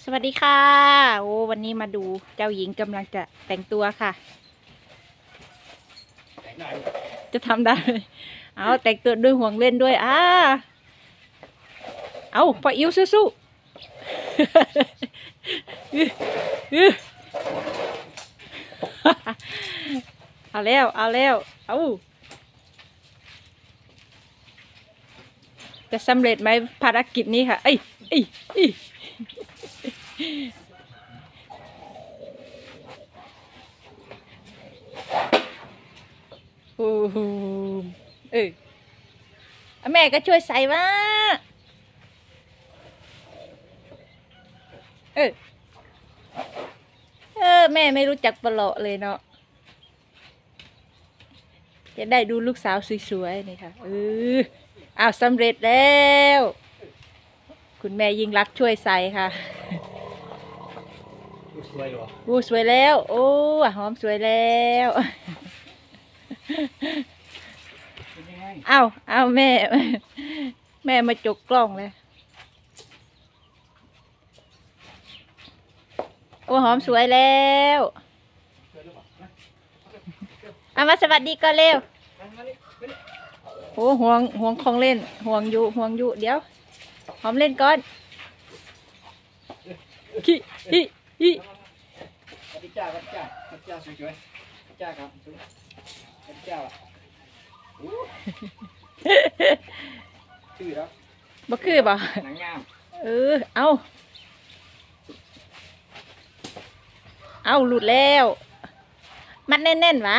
สวัสดีค่ะโอ้วันนี้มาดูเจ้าหญิงกำลังจะแต่งตัวค่ะจะทำได้เอาแต่งตัวด้วยห่วงเล่นด้วยเอาพออิ๋วสู้ๆเอาแล้วเอาจะสำเร็จไหมภารกิจนี้ค่ะเอ้ยโอ้โหแม่ก็ช่วยใส่ว่าเออแม่ไม่รู้จักปลาะเลยเนาะจะได้ดูลูกสาวสวยๆนี่ค่ะอ้าวสำเร็จแล้วคุณแม่ยิ่งรักช่วยใส่ค่ะสวยหรอโอ้สวยแล้วโอ้หอมสวยแล้วเอาแม่มาจกกล้องเลยโอ้หอมสวยแล้วเอามาสวัสดีก็เร็วโอ้ห่วงของเล่นห่วงอยู่เดี๋ยวหอมเล่นก่อนฮิจ้าสวยจ้าครับจ้าชื่อแล้วบ่คือบ่หนังงามเอาหลุดแล้วมัดแน่นๆวะ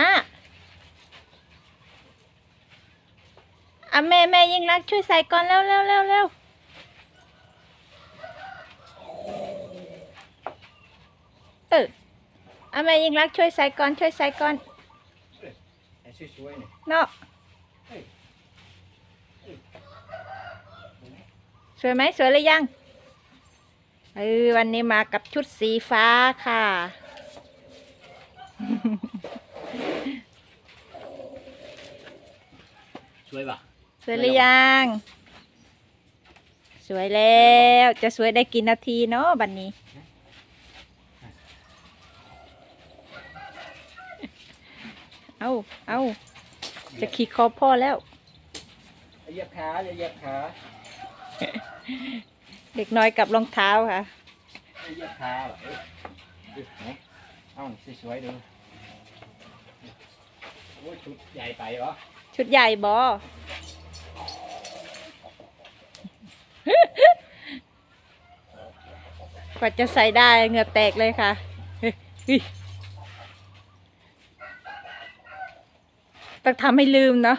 แม่ยิ่งรักช่วยใส่ก่อนเร็วแม่ยิ่งรักช่วยใส่ก่อนสวยเนาะสวยไหมสวยหรือยังวันนี้มากับชุดสีฟ้าค่ะสวยป่ะสวยหรือยังสวยแล้วจะสวยได้กี่นาทีเนาะบัดนี้เอาจะขี่คอพ่อแล้วเหยียบขาเด็กน้อยกับรองเท้าค่ะเหยียบขาเอาสวยดูโอ้ชุดใหญ่ไปเหรอชุดใหญ่บกว่าจะใส่ได้เหงื่อแตกเลยค่ะต้องทำให้ลืมเนาะ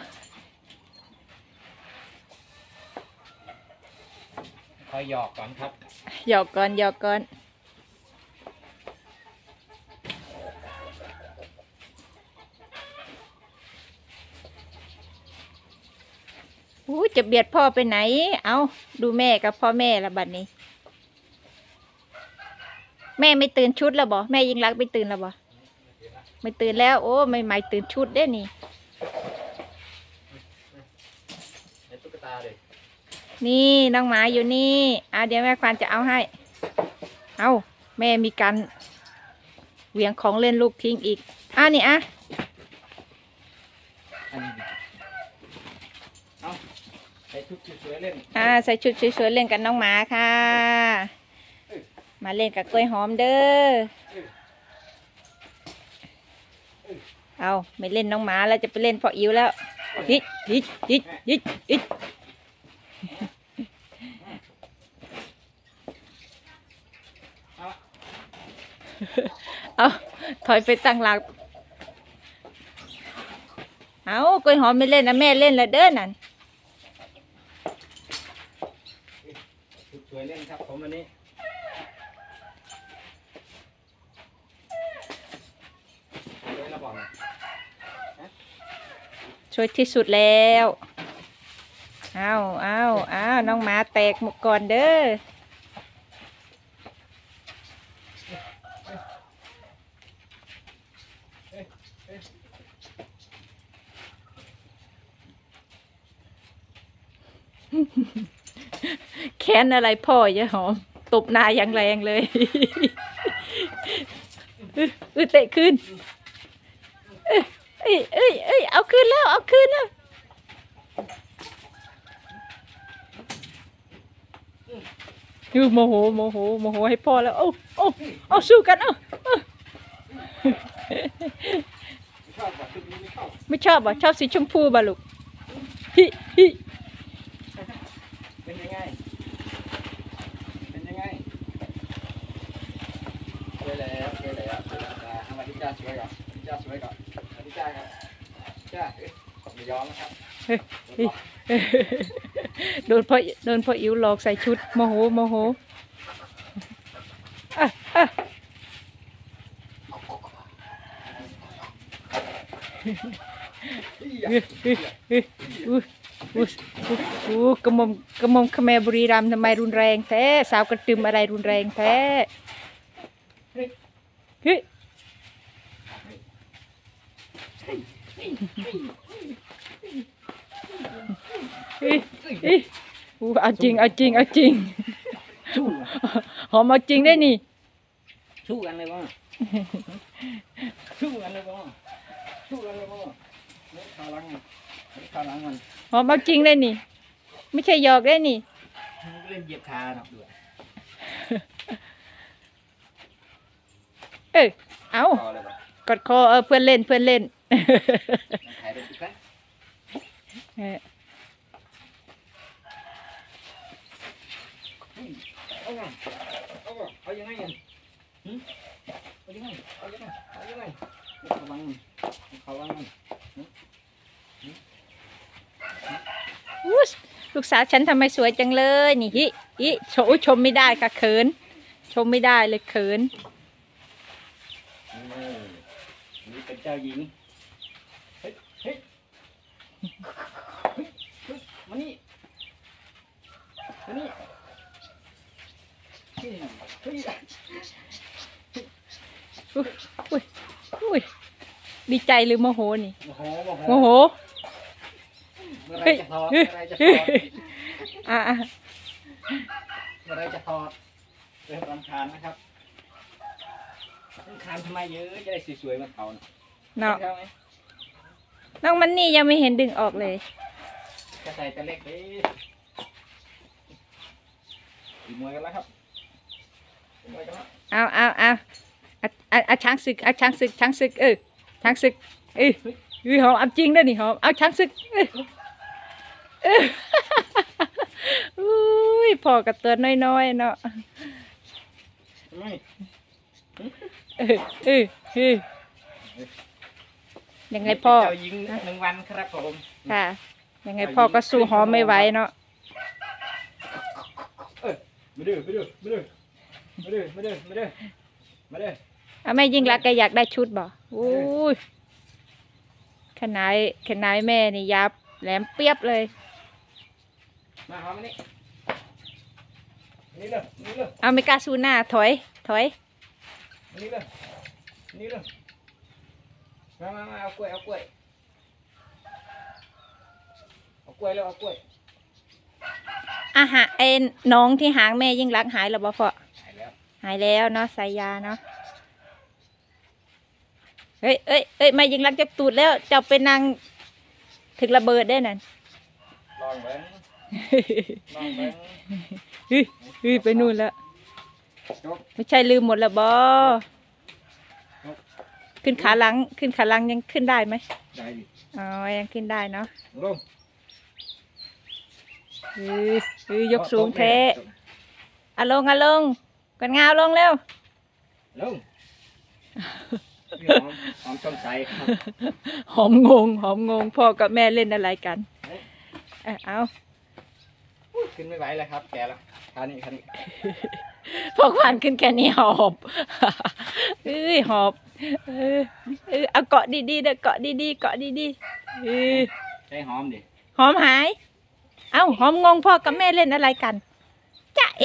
คอยหยอกก่อนครับหยอกก่อนจะเบียดพ่อไปไหนเอาดูแม่กับพ่อแม่ละบัดนี้แม่ไม่ตื่นชุดแล้วบ่แม่ยิ่งรักไม่ตื่นแล้วบ่ไม่ตื่นแล้วโอ้ไม่ตื่นชุดได้นี่นี่น้องหมาอยู่นี่เดี๋ยวแม่ควานจะเอาให้แม่มีการเหวี่ยงของเล่นลูกทิ้งอีกนี่ใส่ชุดสวยเล่นใส่ชุดสวยเล่นกับน้องหมาค่ะมาเล่นกับกล้วยหอมเด้อไม่เล่นน้องหมาแล้วจะไปเล่นพ่ออิ๋วแล้วฮิถอยไปตั้งหลักกล้วยหอมไม่เล่นนะแม่เล่นแล้วเด้อนั่นสวยเล่นครับผมวันนี้ช่วยที่สุดแล้วน้องหมาแตกหมดก่อนเด้อแค้นอะไรพ่อเยอะหอมโตตบหน้าอย่างแรงเลยเตะขึ้นเอาขึ้นแล้วเอาขึ้นแล้วโมโหโมโหโมโหให้พ่อแล้วเอาสู้กันไม่ชอบอ่ะชอบสีชมพูบ่ลูกฮิเป็นยังไงเป็นยังไงสวยแล้วสวยแล้วสวยแล้วทำไมที่จ้าสวยก่อนที่จ้าสวยก่อนที่จ้าครับจ้าไม่ยอมนะครับโดนพ่ออิ๋วหลอกใส่ชุดโมโหโมโหกระหม่อมขแมบุรีรัมย์ทำไมรุนแรงแท้สาวกระตึมอะไรรุนแรงแท้เอาจริงเอาจริงเอาจริงหอมเอาจริงได้นี่สู้กันเลยบ้างสู้กันเลยบ้างสู้กันเลยบ้างนี่ขาลังมันหอมเอาจริงได้นี่ไม่ใช่หยอกได้นี่เล่นเหยียบขาหนักด้วยเอากดคอเพื่อนเล่นถ่ายรูปกันเอายังไงเอายังไงเขาลังลูกสาวฉันทำไมสวยจังเลยนี่ชมไม่ได้ค่ะเขินชมไม่ได้เลยเขินนี่เป็นเจ้าหญิงเฮ้ยมานี่อุ้ยดีใจหรือโมโหนี่โมโหเมื่อไรจะถอดเมื่อไรจะถอดเริ่มรำคาญนะครับรำคาญทำไมเยอะจะได้สวยๆมาเขาเนาะน้องมันนี่ยังไม่เห็นดึงออกเลยจะใส่แต่เล็กดิตีมวยกันแล้วครับเอาช้างศึกช้างศึกช้างศึกหอมเอาจริงด้วยนี่หอมเอาช้างศึกอุ้ยพอกระเตือนน้อยๆเนาะยังไงพ่อเจ้าหญิง1 วันครับผมค่ะยังไงพ่อก็สู้หอมไม่ไหวเนาะมาเด้อแม่ยิ่งรักแกอยากได้ชุดบ่อุ้ยขนาดแม่นี่ยับแหลมเปียบเลยมาหอมนี่เลยเอาไม่กล้าสู้หน้าถอยนี่เลยมาเอากล้วยแล้วเอากล้วยอาหารน้องที่หางแม่ยิ่งรักหายแล้วบ่พ่อหายแล้วเนาะใส่ยาเนาะเฮ้ยแม่ยิ่งรักจะตูดแล้วจะเป็นนางถึงระเบิดได้นั่นลองเบิ้งไปนู่นแล้วไม่ใช่ลืมหมดแล้วบ่ขึ้นขาหลังยังขึ้นได้ไหมได้ดิอ๋อยังขึ้นได้เนาะลงยกสูงเทลงกันงาวลงเร็วลงหอมชมใจหอมงงพ่อกับแม่เล่นอะไรกันเอาขึ้นไม่ไหวแล้วครับแกแล้วคันนี้พวกวันขึ้นแค่นี้หอบหอบเอาเกาะดีๆเด้อเกาะดีใช้หอมดิหอมหายหอมงงพ่อกับแม่เล่นอะไรกันจ๊ะ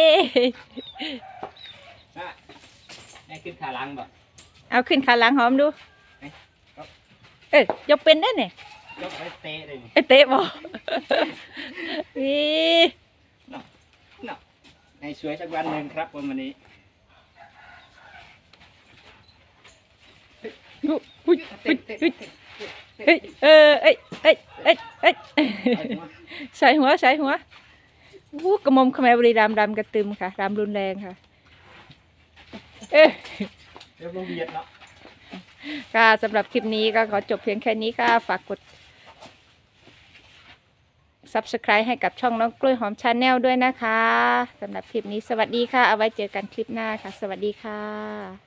แม่ขึ้นขาหลังบ่เอาขึ้นขาหลังหอมดูยกเป็นได้เนี่ยยกไปเตะเลยเตะบ่ให้สวยสักวันหนึ่งครับวันนี้อุ้ยเฮ้ยเอ้ยใส่หัวกระหม่อมขแมบุรีรัมย์รำกระตึมค่ะรำรุนแรงค่ะเดี๋ยวลงเบียดเนาะค่ะสำหรับคลิปนี้ก็ขอจบเพียงแค่นี้ค่ะฝากกด Subscribe ให้กับช่องน้องกล้วยหอมชาแนลด้วยนะคะสำหรับคลิปนี้สวัสดีค่ะเอาไว้เจอกันคลิปหน้าค่ะสวัสดีค่ะ